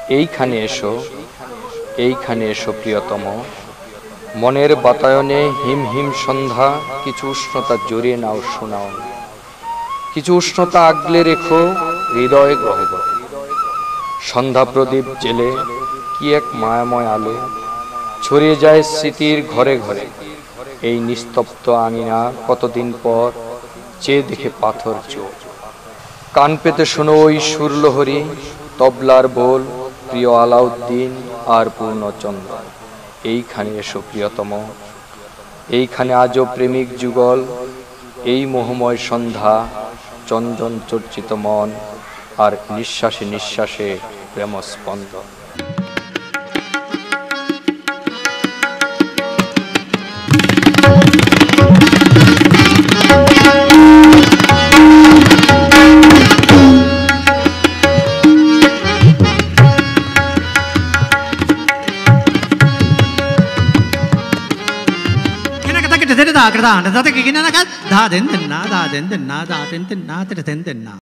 এইখানে এসো প্রিয়তম, মনের বাতায়নে হিম হিম সন্ধ্যা, কিছু উষ্ণতা জড়িয়ে নাও শোনাও, কিছু উষ্ণতা আগলে রেখো হৃদয় গ্রহে গ্রহে। সন্ধ্যা প্রদীপ জেলে কি এক মায়াময় আলো, ছড়িয়ে যায় স্মৃতির ঘরে ঘরে। এই নিস্তব্ধ আঙিনা কতদিন পর চেয়ে দেখে পাথর চোখ। কান পেতে শোনো ওই সুরলহরী, তবলার বোল, প্রিয় আলাউদ্দিন আর পূর্ণচন্দ্র। এইখানে এসো প্রিয়তম, এইখানে আজও প্রেমিক যুগল, এই মোহময় সন্ধ্যা, চঞ্চল চর্চিত মন, আর নিঃশ্বাসে নিঃশ্বাসে প্রেম স্পন্দন। Da